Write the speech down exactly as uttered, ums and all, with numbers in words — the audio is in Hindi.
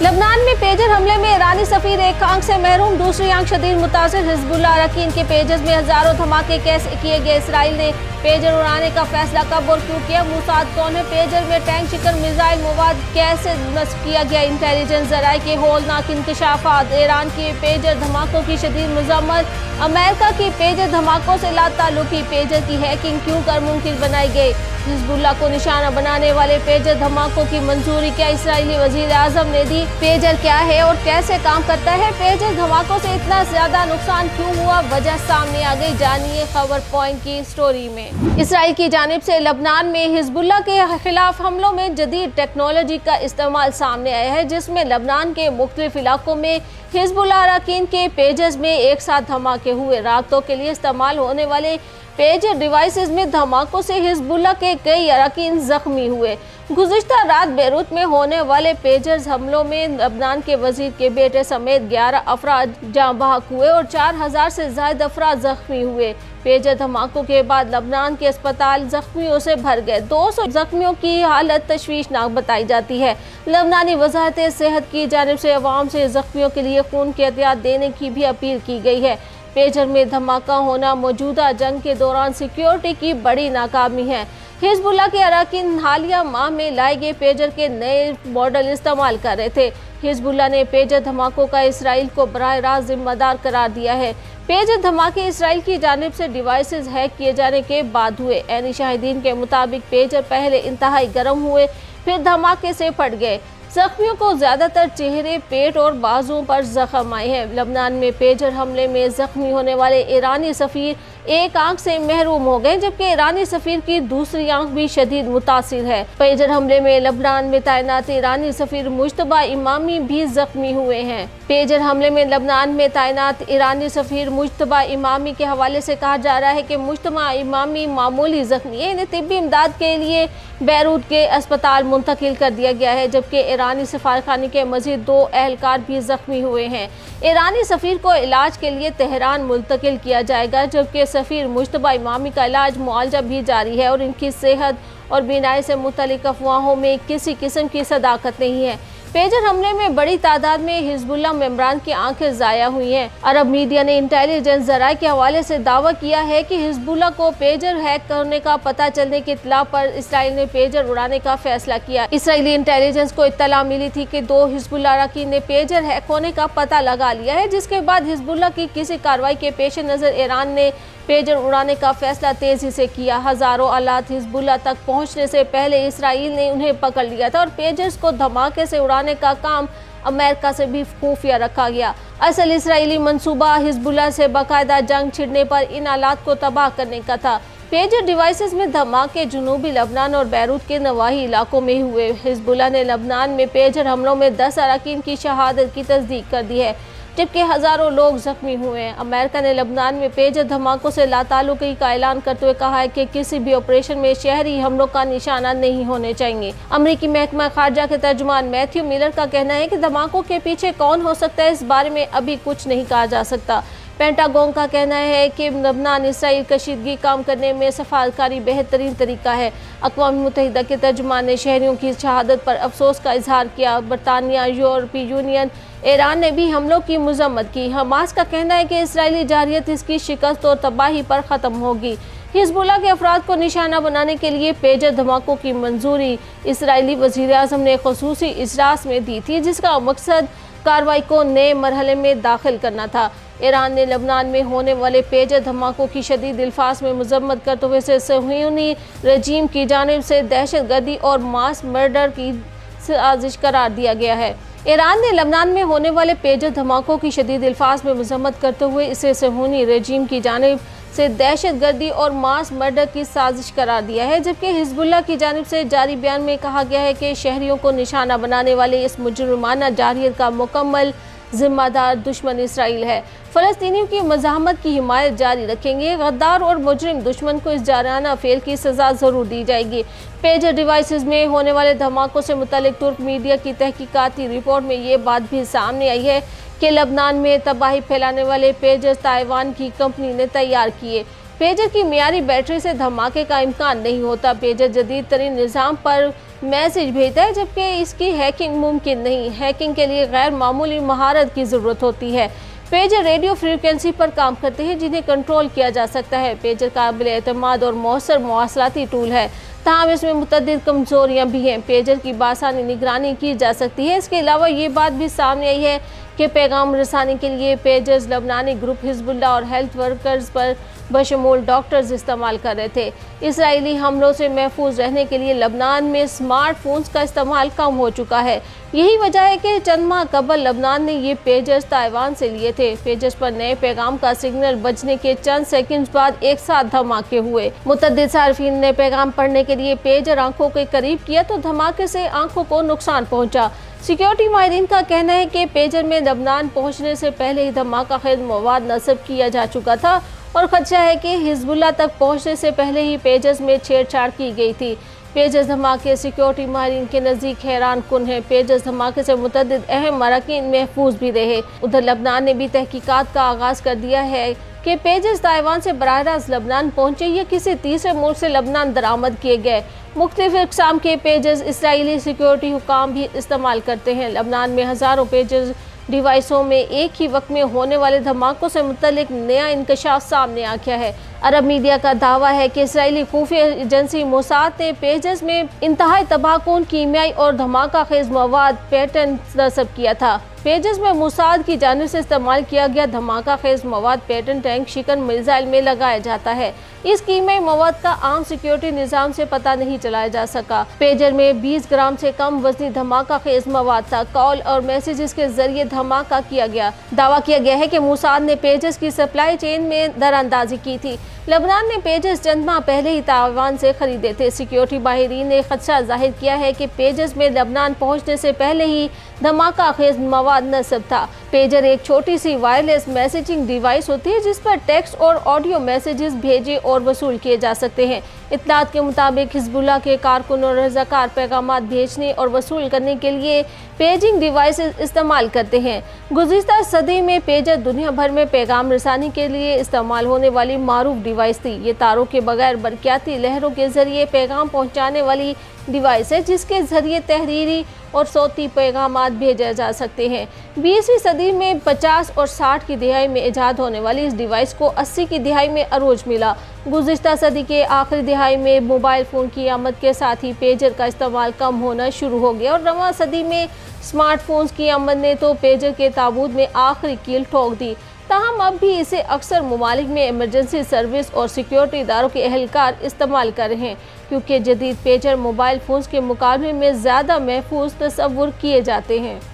लबनान में पेजर हमले में ईरानी सफीर एक आंख से महरूम, दूसरी आंख शदीद मुतासिर। हिजबुल्लाह अरकान के पेजर्स में हजारों धमाके कैसे किए गए? इसराइल ने पेजर उड़ाने का फैसला कब और क्यों किया? मोसाद कौन है? पेजर में टैंक शिकन मिसाइल मवाद कैसे नस्ब किया गया? इंटेलिजेंस जराए के होलनाक इंकशाफात। ईरान के पेजर धमाकों की शदीद मजम्मत। अमेरिका की पेजर धमाकों से लाताल्लुकी। पेजर की हैकिंग क्यों कर मुमकिन बनाई गई? हिजबुल्लाह को निशाना बनाने वाले पेजर धमाकों की मंजूरी क्या इसराइली वजीर आजम ने दी? पेजर क्या है और कैसे काम करता है? पेजर धमाकों से इतना ज्यादा नुकसान क्यों हुआ? वजह सामने आ गई, जानिए खबर पॉइंट की स्टोरी में। इसराइल की जानिब से लबनान में हिजबुल्लाह के खिलाफ हमलों में जदीद टेक्नोलॉजी का इस्तेमाल सामने आया है, जिसमें लबनान के मुख्तलिफ इलाकों में हिजबुल्लाह अरकान के पेजर्स में एक साथ धमाके हुए। रातों के लिए इस्तेमाल होने वाले पेजर डिवाइसेस में धमाकों से हिजबुल्लाह के कई अरकान जख्मी हुए। गुज़िश्ता रात बेरूत में होने वाले पेजर्स हमलों में लबनान के वजीर के बेटे समेत ग्यारह अफराद जाँ बहक हुए और चार हजार से ज्यादा अफराद जख्मी हुए। पेजर धमाकों के बाद लबनान के अस्पताल जख्मियों से भर गए। दो सौ जख्मियों की हालत तशवीशनाक बताई जाती है। लबनानी वजारत सेहत की जानिब से अवाम से जख्मियों के लिए खून की एहतियात देने की भी अपील की गई है। पेजर में धमाका होना मौजूदा जंग के दौरान सिक्योरिटी की बड़ी नाकामी है। हिजबुल्लाह के अरकान हालिया माह में लाए गए पेजर के नए मॉडल इस्तेमाल कर रहे थे। हिजबुल्लाह ने पेजर धमाकों का इसराइल को बराह रास्त जिम्मेदार करार दिया है। पेजर धमाके इसराइल की जानिब से डिवाइसेस हैक किए जाने के बाद हुए। ऐनी शाहिदीन के मुताबिक पेजर पहले इंतहाई गर्म हुए, फिर धमाके से फट गए। जख्मियों को ज्यादातर चेहरे, पेट और बाजुओं पर जख्म आए हैं। लबनान में पेजर हमले में जख्मी होने वाले ईरानी सफीर एक आंख से महरूम हो गए, जबकि ईरानी सफीर की दूसरी आंख भी शदीद मुतासिर है। पेजर हमले में लबनान में तैनात ईरानी सफीर मुश्तबा इमामी भी जख्मी हुए हैं। पेजर हमले में लबनान में तैनात ईरानी सफीर मुश्तबा इमामी के हवाले से कहा जा रहा है कि मुश्तबा इमामी मामूली जख्मी है। इन्हें तिब्बी इमदाद के लिए बैरूत के अस्पताल मुंतकिल कर दिया गया है, जबकि ईरानी सफारखाने के मजीद दो एहलकार भी जख्मी हुए हैं। ईरानी सफीर को इलाज के लिए तेहरान मुंतकिल किया जाएगा, जबकि सफीर मुश्तबा इमामी का इलाज मुआवजा भी जारी है और इनकी सेहत और बीमारी से मुतल्लिक अफवाहों में किसी किस्म की सदाकत नहीं है। पेजर हमले में बड़ी तादाद में हिजबुल्लाह मेंबरान की आंखें जाया हुई हैं। अरब मीडिया ने इंटेलिजेंस जराए के हवाले से दावा किया है कि हिजबुल्लाह को पेजर हैक करने का पता चलने की इत्तला पर इसराइल ने पेजर उड़ाने का फैसला किया। इसराइली इंटेलिजेंस को इत्तला मिली थी कि दो हिजबुल्लाह अरकान ने पेजर हैक होने का पता लगा लिया है, जिसके बाद हिजबुल्लाह की किसी कार्रवाई के पेश नज़र ईरान ने पेजर उड़ाने का फैसला तेजी से किया। हजारों आलात हिजबुल्लाह तक पहुंचने से पहले इसराइल ने उन्हें पकड़ लिया था और पेजर्स को धमाके से उड़ाने का काम अमेरिका से भी खुफिया रखा गया। असल इसराइली मंसूबा हिजबुल्लाह से बाकायदा जंग छिड़ने पर इन आलात को तबाह करने का था। पेजर डिवाइसेस में धमाके जुनूबी लबनान और बैरूत के नवाही इलाकों में हुए। हिजबुल्लाह ने लबनान में पेजर हमलों में दस अरकान की शहादत की तस्दीक कर दी है, जबकि हजारों लोग जख्मी हुए हैं। अमेरिका ने लबनान में पेजर धमाकों से लाताल्लुकी का ऐलान करते हुए कहा है कि किसी भी ऑपरेशन में शहरी हमलों का निशाना नहीं होने चाहिए। अमरीकी महकमा खारजा के तर्जुमान मैथ्यू मिलर का कहना है कि धमाकों के पीछे कौन हो सकता है, इस बारे में अभी कुछ नहीं कहा जा सकता। पेंटागन का कहना है कि लबनान इसराइल कशीदगी काम करने में सफारतकारी बेहतरीन तरीका है। अक़वाम मुत्तहिदा के तर्जुमान ने शहरियों की शहादत पर अफसोस का इजहार किया। बरतानिया, यूरोपीय यूनियन, ईरान ने भी हमलों की मजम्मत की। हमास का कहना है कि इसराइली जारियत इसकी शिकस्त और तबाही पर ख़त्म होगी। हिजबुल्लाह के अफराद को निशाना बनाने के लिए पेजर धमाकों की मंजूरी इसराइली वज़ीर आज़म ने ख़ुसूसी इजलास में दी थी, जिसका मकसद कार्रवाई को नए मरहले में दाखिल करना था। ईरान ने लबनान में होने वाले पेजर धमाकों की शदीद अल्फाज में मजम्मत करते हुए इसे सहयूनी रजीम की जानिब से दहशत गर्दी और मास मर्डर की साजिश करार दिया गया है। ईरान ने लबनान में होने वाले पेजर धमाकों की शदीद अल्फाज में मजम्मत करते हुए इसे सहयूनी रजीम की जानिब से दहशत गर्दी और मास मर्डर की साजिश करार दिया है, जबकि हिजबुल्लाह की जानिब से जारी बयान में कहा गया है कि शहरियों को निशाना बनाने वाले इस मुजरिमाना जारियत का मुकम्मल जिम्मेदार दुश्मन इसराइल है। फ़लस्तीनियों की मज़ाहमत की हिमायत जारी रखेंगे। गद्दार और मुजरिम दुश्मन को इस जाराना फेल की सज़ा ज़रूर दी जाएगी। पेजर डिवाइसेस में होने वाले धमाकों से मुतल्लिक तुर्क मीडिया की तहकीकाती रिपोर्ट में ये बात भी सामने आई है कि लबनान में तबाही फैलाने वाले पेजर्स ताइवान की कंपनी ने तैयार किए। पेजर की मियारी बैटरी से धमाके का इम्कान नहीं होता। पेजर जदीद तरीन निज़ाम पर मैसेज भेजता है, जबकि इसकी हैकिंग मुमकिन नहीं। हैकिंग के लिए गैर मामूली महारत की ज़रूरत होती है। पेजर रेडियो फ्रीक्वेंसी पर काम करते हैं, जिन्हें कंट्रोल किया जा सकता है। पेजर काबिल एतमाद और मौसर मवासलाती टूल है, ताहम इसमें मुतअद्दिद कमज़ोरियाँ भी हैं। पेजर की बासानी निगरानी की जा सकती है। इसके अलावा ये बात भी सामने आई है कि पैगाम रसानी के लिए पेजर्स लबनानी ग्रुप हिजबुल्लाह और हेल्थ वर्कर्स पर बशमूल डॉक्टर्स इस्तेमाल कर रहे थे। इसराइली हमलों से महफूज रहने के लिए लबनान में स्मार्टफोन्स का इस्तेमाल कम हो चुका है। यही वजह है कि चंद माह कबल लबनान ने ये पेजर्स ताइवान से लिए थे। पेजर्स पर नए पैगाम का सिग्नल बजने के चंद सेकंड्स बाद एक साथ धमाके हुए। मुतअद्दिद सार्फिन ने पैगाम पढ़ने के लिए पेजर आंखों के करीब किया तो धमाके से आंखों को नुकसान पहुंचा। सिक्योरिटी माहिरीन का कहना है कि पेजर में लबनान पहुंचने से पहले ही धमाका खेज मवाद नस्ब किया जा चुका था और खदशा है कि हिजबुल्लाह तक पहुंचने से पहले ही पेजर्स में छेड़छाड़ की गई थी। पेजर्स धमाके सिक्योरिटी माहिरीन के नज़दीक हैरान कुन है। पेजर्स धमाके से मुतअद्दिद अहम अराकीन महफूज भी रहे। उधर लबनान ने भी तहकीकात का आगाज़ कर दिया है कि पेजर्स ताइवान से बराह रास्त लबनान पहुंचे या किसी तीसरे मुल्क से लबनान दरामद किए गए। मुख्तलिफ इक़साम के पेजर्स इसराइली सिक्योरिटी हुकाम भी इस्तेमाल करते हैं। लबनान में हज़ारों पेजर्स डिवाइसों में एक ही वक्त में होने वाले धमाकों से मुतल्लिक नया इंकशाफ सामने आ गया है। अरब मीडिया का दावा है कि इसराइली खुफिया एजेंसी मोसाद ने पेजर्स में इंतहाई तबाहकुन कीमियाई और धमाका खेज मवाद पैटर्न नस्ब किया था। पेजर्स में मोसाद की जानिब से इस्तेमाल किया गया धमाका खेज मवाद पैटर्न टैंक शिकन मिसाइल में लगाया जाता है। इस कीमियाई मवाद का आम सिक्योरिटी निज़ाम से पता नहीं चलाया जा सका। पेजर में बीस ग्राम से कम वजनी धमाका खेज मवाद था। कॉल और मैसेजेस के जरिए धमाका किया गया। दावा किया गया है कि मोसाद ने पेजर्स की सप्लाई चेन में दरअंदाजी की थी। लबनान ने पेजर्स चंद माह पहले ही ताइवान से खरीदे थे। सिक्योरिटी माहिरीन ने खदशा जाहिर किया है कि पेजर्स में लबनान पहुंचने से पहले ही धमाका खेज मवाद नस्ब था। पेजर एक छोटी सी वायरलेस मैसेजिंग डिवाइस होती है जिस पर टेक्स्ट और ऑडियो मैसेजेस भेजे और वसूल किए जा सकते हैं। इत्तलात के मुताबिक हिजबुल्लाह के कारकुन और रज़ाकार पैगामात भेजने और वसूल करने के लिए पेजिंग डिवाइस इस्तेमाल करते हैं। गुज़िश्ता सदी में पेजर दुनिया भर में पैगाम रसानी के लिए इस्तेमाल होने वाली मारूफ डिवाइस थी। ये तारों के बगैर बरक़ियाती लहरों के जरिए पैगाम पहुँचाने वाली डिवाइस है जिसके जरिए तहरीरी और सौती पैगामात भेजे जा सकते हैं। बीसवीं सदी में पचास और साठ की दिहाई में ईजाद होने वाली इस डिवाइस को अस्सी की दिहाई में अरोज मिला। गुज़िश्ता सदी के आखिरी दिहाई में मोबाइल फ़ोन की आमद के साथ ही पेजर का इस्तेमाल कम होना शुरू हो गया और रवां सदी में स्मार्टफोन्स की आमद ने तो पेजर के ताबूत में आखिरी कील ठोक दी। ताहम अब भी इसे अक्सर ममालिक में इमरजेंसी सर्विस और सिक्योरिटी इदारों के एहलकार इस्तेमाल कर रहे हैं, क्योंकि जदीद पेजर मोबाइल फ़ोन्स के मुकाबले में ज़्यादा महफूज तस्वुर किए जाते हैं।